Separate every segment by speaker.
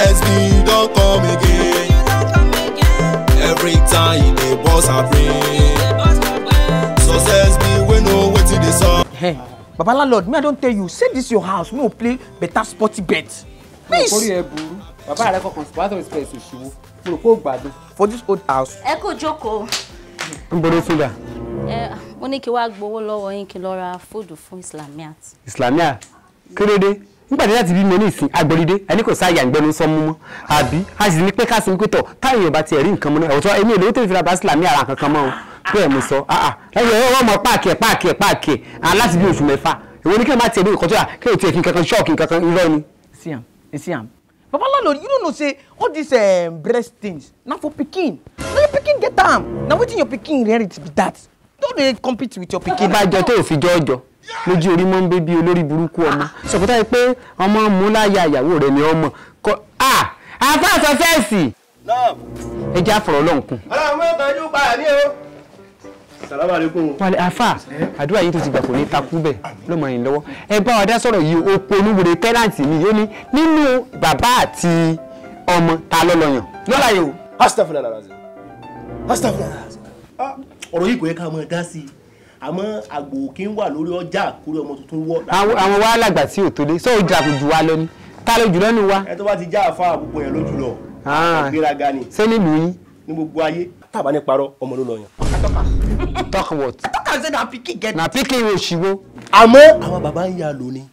Speaker 1: Successb don't come again. Every time they boss a brain. Successb we know what they saw.
Speaker 2: Hey, Baba landlord, me I don't tell you. Say this your house. Me will play better sporty bet. Please. For this old house.
Speaker 3: Eko Joko.
Speaker 4: Mboro
Speaker 3: Mo ní kí wá gbowó lọ́wọ́ yín kí lọ ra food fún Islamiat.
Speaker 4: Islamiat. Kílódé? Nígbà tí láti bí mo ní ìsìn agbolide, ẹni kò sáyà ngbenu so mu mọ́. Àbí a sì ní pé ká sin pé to, táyàn bá ti rí nǹkan mọ́ na. Ọ̀tọ̀ èmi ò lè tó fi ra ba Islamiat ara kankan mọ́ o. Pé mo sọ, ẹyọ wọ́n mọ páàkì. Láti bí oṣù mẹ́fà. Èwo ni kí n má ti rí nǹkan tó yà, kí o ti ẹ kankan shock nǹkan irọ́ ni.
Speaker 2: See am. Baba landlord, you don't know say all these breast things na for pikin. Now your pikin get am. Now wetin your pikin inherit be that. Don't they compete with your pikin?
Speaker 4: Bá jọ tó fi jọjọ. Lójú orí mọ́ ń bébí olórí burúkú ọmọ. Sọ pé táyé pé ọmọ mú láyà ìyàwó rẹ̀ ni ọmọ. Àfà Successb.
Speaker 5: Naam.
Speaker 4: Ẹ já fọ̀rọ̀ lọ́nkùn.
Speaker 5: Ọlọ́run mọ́ kanjú pa ní o. Salamu alaikum.
Speaker 4: Wale àfà, àdúrà yìí tó ti gbà kò ní takú bẹ́ẹ̀ ló mọ̀ yín lọ́wọ́. Ẹ bá wa dá sọ̀rọ̀ yìí oko olúwere tenant mi yóò ní nínú bàbá àti ọmọ ta ló lọ yàn. Lọ́la yìí o.
Speaker 5: Astaghfirullah. Ọ̀rọ̀ yìí kò yẹ ká mọ̀ dá sí. Àmọ́ àgbò kí ń wà lórí ọjà kúrò ọmọ tuntun wọ́.
Speaker 4: Àwọn wá làgbà tí ò tó dé. Sọ ó jà kò jù wá lọ ni. Ta ló jù lọ nu wa?
Speaker 5: Ẹ tó bá ti já àfà àbùkù yẹn lójú lọ. Ìgbéraga ni.
Speaker 4: Ṣé nílùú yín?
Speaker 5: Ní gbogbo ayé. Tàbá ní parọ́ ọmọ ló lọ yàn.
Speaker 4: Talk what?
Speaker 2: I said na pikin get.
Speaker 4: Na pikin wo shiwo.
Speaker 5: Àmọ́ àwọn bàbá ń ya lò ni.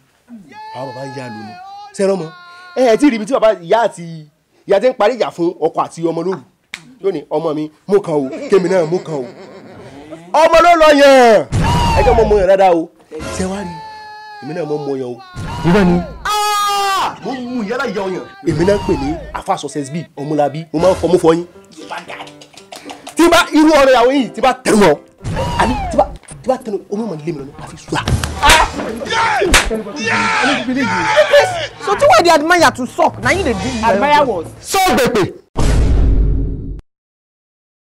Speaker 5: Ṣé rọ́mọ? Ẹ ti rí ibi tí bàbá ìyá ti ń parí ìjà fún ọkọ àti ọmọ lóru. Yóò ní ọmọ mi mú kan o, kémi náà mú kan o. Ọmọ ló lọ yàn. Ẹ jẹ́ mọ yàn dáadáa o. Ṣé wá rí? Èmi náà mọ yàn o.
Speaker 4: Irọ́ ni.
Speaker 5: Mo mú yàrá ìyá ọyàn. Èmi náà pè ní àfà Successb ọmọlábí. Mo máa ń fọmú fọyín. Tí bá irú ọ̀rẹ́ àwọn yìí tí bá tẹnu mọ́. Àní tí bá tẹnu omi mọ̀ nílé mi lọ àfi sùá.
Speaker 2: So why they admire to suck? Now you dey do.
Speaker 4: Admire what? So gbèpè.